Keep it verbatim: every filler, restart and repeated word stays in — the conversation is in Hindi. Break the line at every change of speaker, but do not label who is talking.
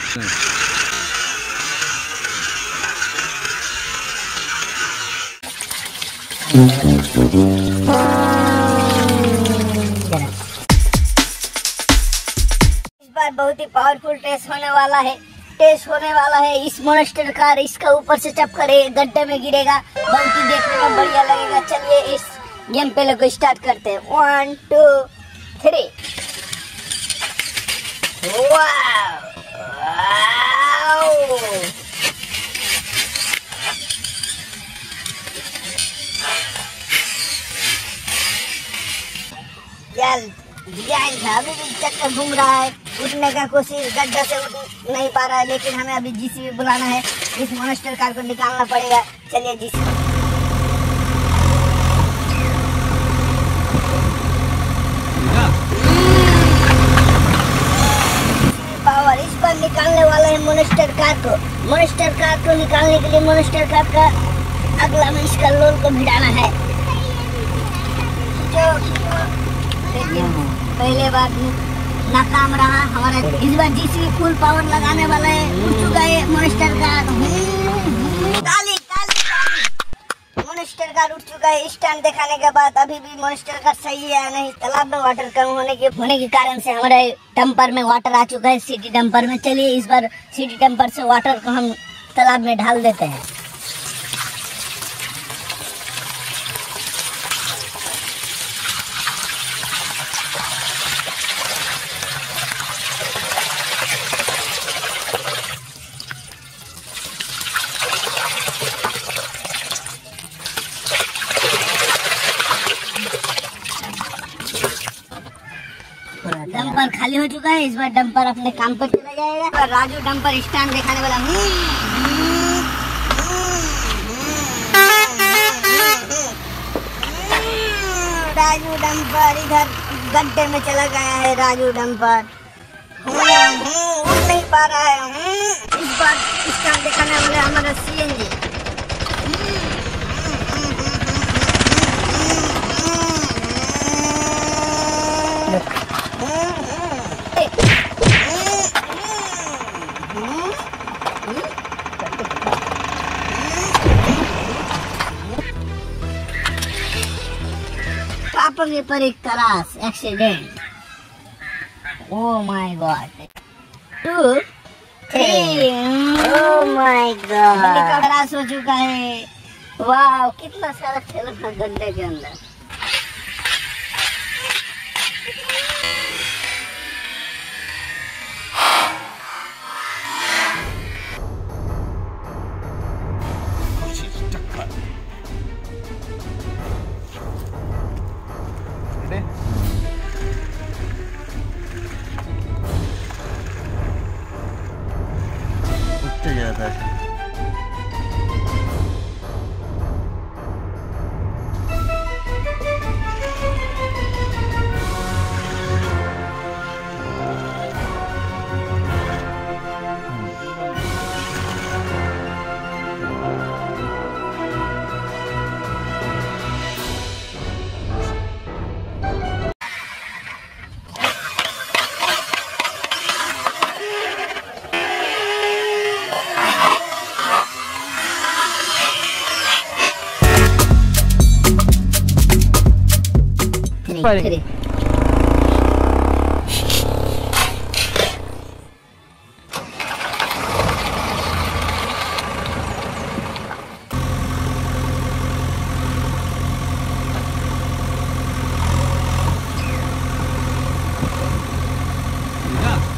इस बार बहुत ही पावरफुल टेस्ट होने वाला है टेस्ट होने वाला है इस मोनस्टर कार इसका ऊपर से चपकर गड्ढे में गिरेगा, बहुत ही देखने में बढ़िया लगेगा। चलिए इस गेम पहले को स्टार्ट करते हैं। One two three. वाव चल डिजाइन था, अभी भी चक्कर घूम रहा है, उठने का कोशिश गड्ढा से उठ नहीं पा रहा है, लेकिन हमें अभी जीसीबी बुलाना है, इस मोनस्टर कार को निकालना पड़ेगा। चलिए जीसीबी पावर इस पर निकालने वाला है मोनस्टर कार को। मोनस्टर कार को निकालने के लिए मोनस्टर कार का अगला में इसका लोल को भिड़ाना है। जो लेकिन पहले बार नाकाम रहा हमारा। इस बार जीसीबी फुल पावर लगाने वाला है। उठ चुका है मोनस्टर कार। ताली ताली ताली। मोनस्टर कार उठ चुका है। स्टैंड दिखाने के बाद अभी भी मोनस्टर कार सही है या नहीं। तालाब में वाटर कम होने के होने के कारण से हमारे डंपर में वाटर आ चुका है, सिटी डंपर में। चलिए इस बार सिटी डंपर से वाटर को हम तालाब में ढाल देते हैं। डंपर खाली हो चुका है। इस बार डंपर अपने काम पर चला जाएगा। राजू डंपर स्टैंड दिखाने वाला। राजू डंपर इधर गड्ढे में चला गया है। राजू डंपर उठ नहीं पा रहा है। इस बार स्टैंड दिखाने वाला हमारा सीएनजी। पापा के पर एक तरास accident. Oh my god. Two three. Oh my god. तरास हो चुका है। वाह कितना सारा खेल गड्ढे के अंदर।
जाता है।
Pare.
Yeah.